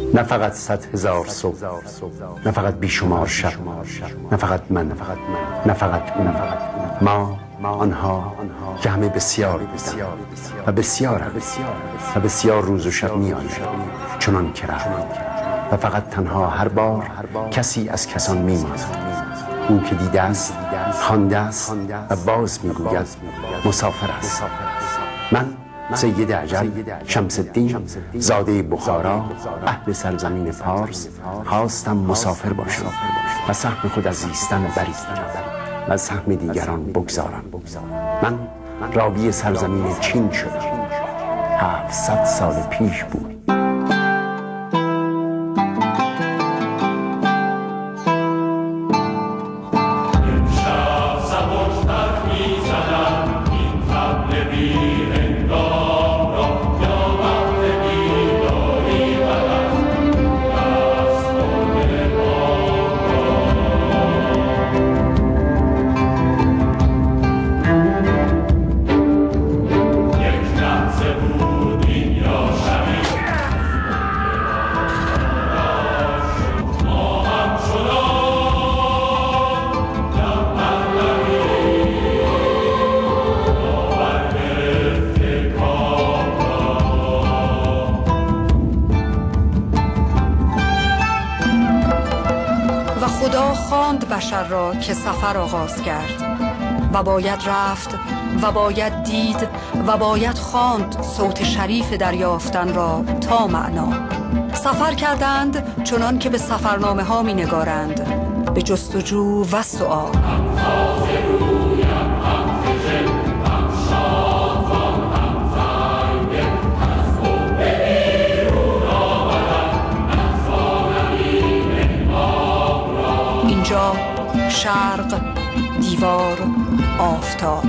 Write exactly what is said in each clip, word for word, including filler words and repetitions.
نه فقط صد هزار صبح، نه فقط بیشمار شب، نه فقط من، نه فقط اون، ما آنها که همه بسیار بودند و بسیار و بسیار روز و شب می آید چنان که رفت و فقط تنها هر بار کسی از کسان می ماند، او که دیده است، خوانده است و باز می گوید مسافر است. من سید اجل شمس الدین زاده بخارا اهل سرزمین فارس خواستم مسافر باشم و سهم خود از زیستن بریدم و سهم دیگران بگذارم. من راوی سرزمین چین شدم. هفتصد سال پیش بود. خدا خواند بشر را که سفر آغاز کرد و باید رفت و باید دید و باید خواند صوت شریف دریافتن را تا معنا. سفر کردند چنان که به سفرنامه ها می نگارند، به جستجو و سؤال. اینجا شرق، دیوار، آفتاب.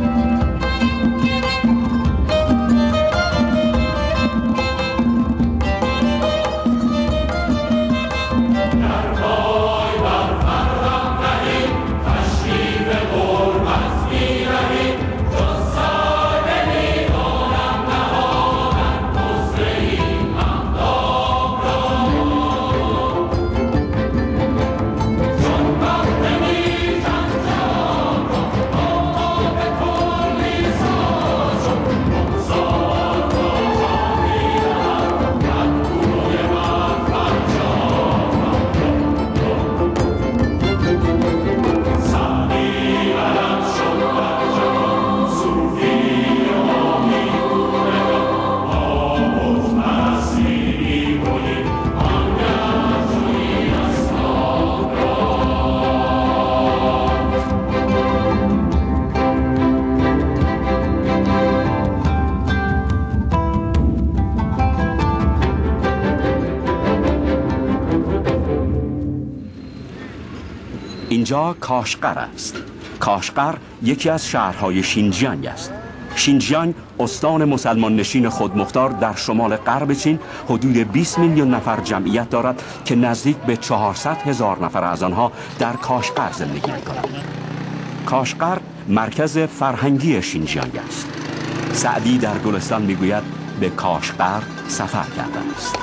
اینجا کاشغر است. کاشغر یکی از شهرهای شینجیانگ است. شینجیانگ استان مسلمان نشین خودمختار در شمال غرب چین حدود بیست میلیون نفر جمعیت دارد که نزدیک به چهارصد هزار نفر از آنها در کاشغر زندگی می‌کنند. کاشغر مرکز فرهنگی شینجیانگ است. سعدی در گلستان میگوید به کاشغر سفر کرده است.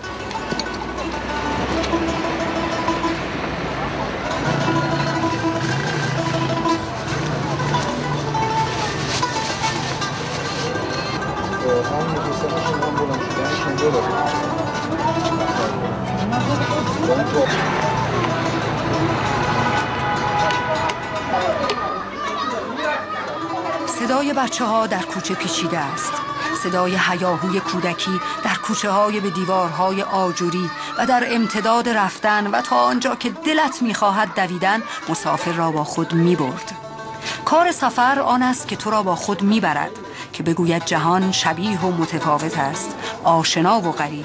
صدای بچه ها در کوچه پیچیده است. صدای هیاهوی کودکی در کوچه های به دیوارهای آجوری و در امتداد رفتن و تا آنجا که دلت میخواهد دویدن مسافر را با خود میبرد. کار سفر آن است که تو را با خود میبرد، که بگوید جهان شبیه و متفاوت است، آشنا و غریب.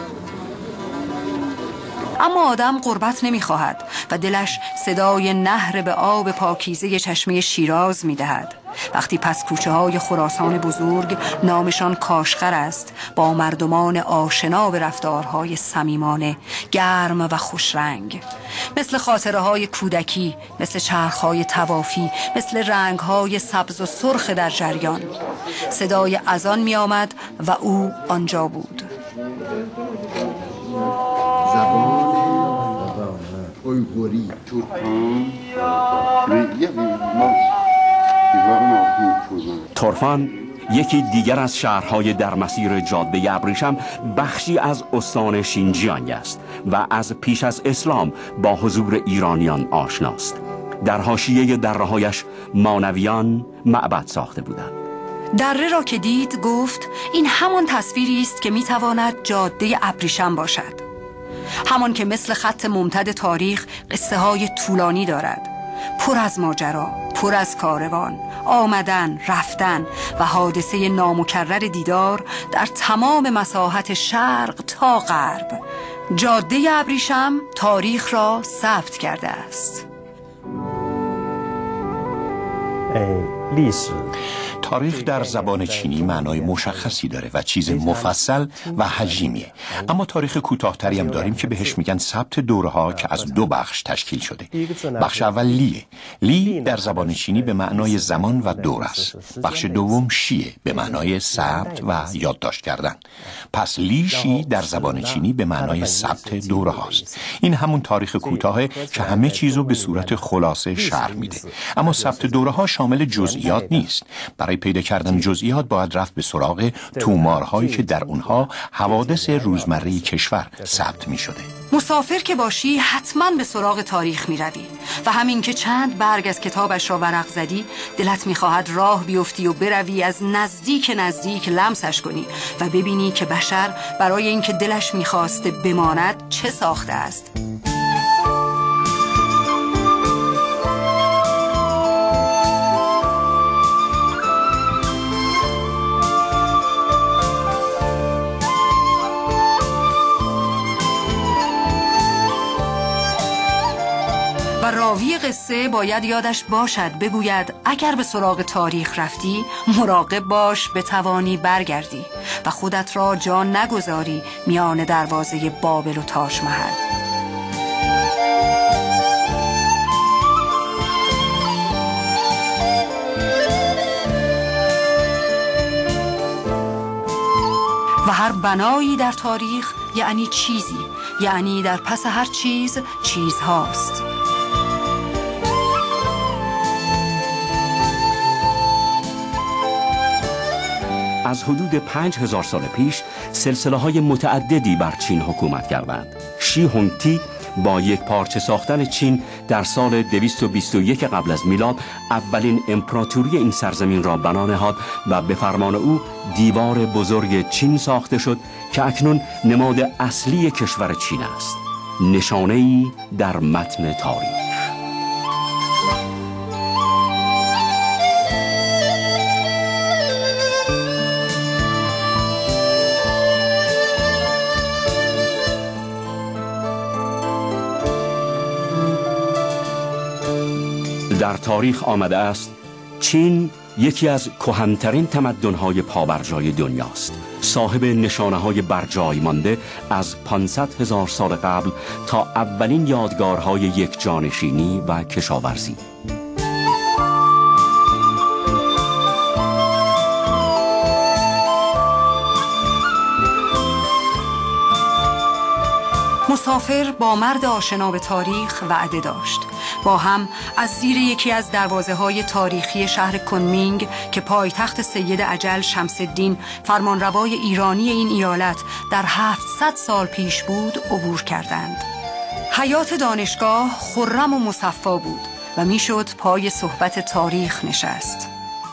اما آدم غربت نمیخواهد و دلش صدای نهر به آب پاکیزه چشمه شیراز میدهد. وقتی پس کوچه های خراسان بزرگ نامشان کاشغر است، با مردمان آشنا به رفتارهای صمیمانه، گرم و خوشرنگ، مثل خاطره های کودکی، مثل چرخهای طوافی، مثل رنگ های سبز و سرخ در جریان. صدای اذان می آمد و او آنجا بود. زبان اویغوری تورپان تورفان یکی دیگر از شهرهای در مسیر جاده ابریشم بخشی از استان شینجیانگ است و از پیش از اسلام با حضور ایرانیان آشناست. در حاشیه درهایش مانویان معبد ساخته بودند. دره را که دید گفت این همان تصویری است که میتواند جاده ابریشم باشد، همان که مثل خط ممتد تاریخ قصه های طولانی دارد، پر از ماجرا، پر از کاروان، آمدن، رفتن و حادثه نامکرر دیدار در تمام مساحت شرق تا غرب. جاده ابریشم تاریخ را ثبت کرده است. تاریخ در زبان چینی معنای مشخصی داره و چیز مفصل و حجیمیه، اما تاریخ کوتاه‌تری هم داریم که بهش میگن ثبت دوره‌ها که از دو بخش تشکیل شده. بخش اول لیه. لی در زبان چینی به معنای زمان و دور است. بخش دوم شیه به معنای ثبت و یادداشت کردن. پس لی شی در زبان چینی به معنای ثبت دوره‌هاست. این همون تاریخ کوتاهه که همه چیزو به صورت خلاصه شرح میده. اما ثبت دوره‌ها شامل جزئیات نیست. برای پیدا کردن جزئیات باید رفت به سراغ تومارهایی که در اونها حوادث روزمره کشور ثبت می شده. مسافر که باشی حتما به سراغ تاریخ می روی و همین که چند برگ از کتابش را ورق زدی دلت می خواهد راه بیفتی و بروی از نزدیک نزدیک لمسش کنی و ببینی که بشر برای اینکه دلش می خواسته بماند چه ساخته است. و راوی قصه باید یادش باشد بگوید اگر به سراغ تاریخ رفتی مراقب باش بتوانی برگردی و خودت را جا نگذاری میان دروازه بابل و تاج محل. و هر بنایی در تاریخ یعنی چیزی، یعنی در پس هر چیز چیز هاست. از حدود پنج هزار سال پیش سلسله های متعددی بر چین حکومت کردند. شی هونگ تی با یک پارچه ساختن چین در سال دویست و بیست و یک قبل از میلاد اولین امپراتوری این سرزمین را بنا نهاد و به فرمان او دیوار بزرگ چین ساخته شد که اکنون نماد اصلی کشور چین است، نشانه‌ای در متن تاریخ. در تاریخ آمده است چین یکی از کهن‌ترین تمدن‌های پابرجای دنیاست، صاحب نشانه‌های برجای مانده از پانصد هزار سال قبل تا اولین یادگارهای یک جانشینی و کشاورزی. مسافر با مرد آشنا به تاریخ وعده داشت. با هم از زیر یکی از دروازه های تاریخی شهر کنمینگ که پایتخت سید اجل شمس الدین فرمانروای ایرانی این ایالت در هفتصد سال پیش بود عبور کردند. حیات دانشگاه خرم و مصفا بود و میشد پای صحبت تاریخ نشست.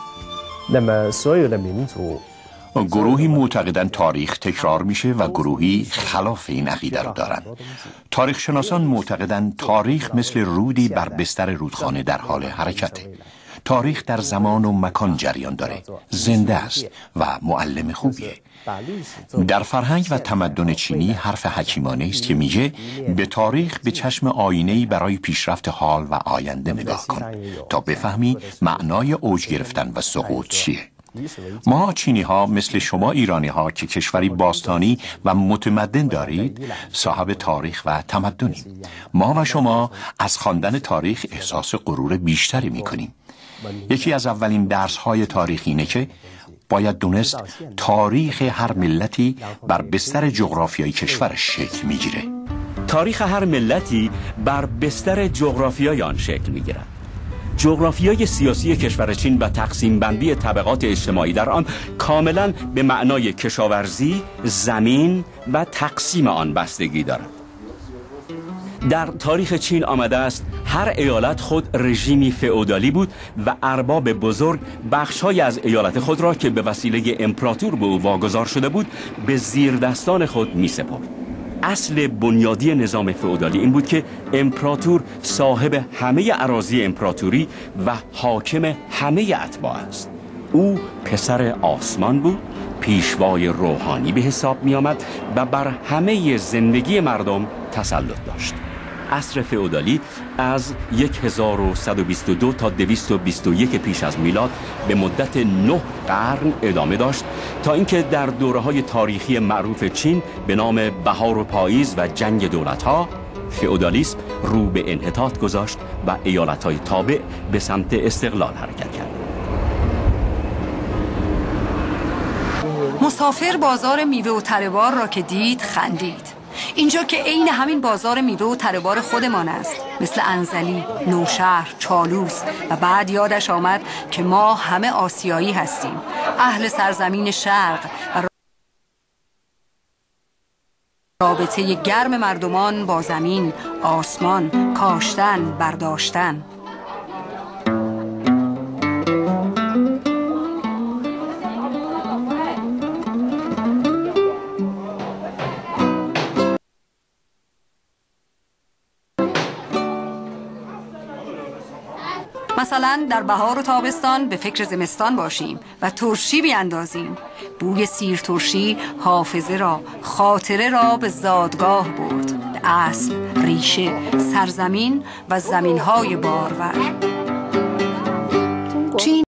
گروهی معتقدن تاریخ تکرار میشه و گروهی خلاف این عقیده رو دارن. تاریخ شناسان معتقدن تاریخ مثل رودی بر بستر رودخانه در حال حرکته. تاریخ در زمان و مکان جریان داره، زنده است و معلم خوبیه. در فرهنگ و تمدن چینی حرف حکیمانه است که میگه به تاریخ به چشم آینه‌ای برای پیشرفت حال و آینده نگاه کن تا بفهمی معنای اوج گرفتن و سقوط چیه. ما چینی ها مثل شما ایرانی ها که کشوری باستانی و متمدن دارید صاحب تاریخ و تمدنیم. ما و شما از خواندن تاریخ احساس غرور بیشتری می کنیم. یکی از اولین درس های تاریخ اینه که باید دونست تاریخ هر ملتی بر بستر جغرافیایی کشورش شکل میگیره. تاریخ هر ملتی بر بستر جغرافیای آن شکل میگیرد. جغرافیای سیاسی کشور چین و تقسیم بندی طبقات اجتماعی در آن کاملا به معنای کشاورزی، زمین و تقسیم آن بستگی دارد. در تاریخ چین آمده است هر ایالت خود رژیمی فئودالی بود و ارباب بزرگ بخش‌های از ایالت خود را که به وسیله امپراتور به او واگذار شده بود به زیر دستان خود می‌سپرد. اصل بنیادی نظام فئودالی این بود که امپراتور صاحب همه اراضی امپراتوری و حاکم همه اتباع است. او پسر آسمان بود، پیشوای روحانی به حساب می آمد و بر همه زندگی مردم تسلط داشت. عصر فئودالی از هزار و صد و بیست و دو تا دویست و بیست و یک پیش از میلاد به مدت نه قرن ادامه داشت تا اینکه در دوره‌های تاریخی معروف چین به نام بهار و پاییز و جنگ دولت‌ها فئودالیسم رو به انحطاط گذاشت و ایالت‌های تابع به سمت استقلال حرکت کرد. مسافر بازار میوه و تره‌بار را که دید خندید. اینجا که عین همین بازار میوه و تره‌بار خودمان است، مثل انزلی، نوشهر، چالوس. و بعد یادش آمد که ما همه آسیایی هستیم، اهل سرزمین شرق و رابطه گرم مردمان با زمین، آسمان، کاشتن، برداشتن. مثلا در بهار و تابستان به فکر زمستان باشیم و ترشی بیاندازیم. بوی سیر ترشی حافظه را، خاطره را به زادگاه برد، به اصل، ریشه، سرزمین و زمینهای بارور.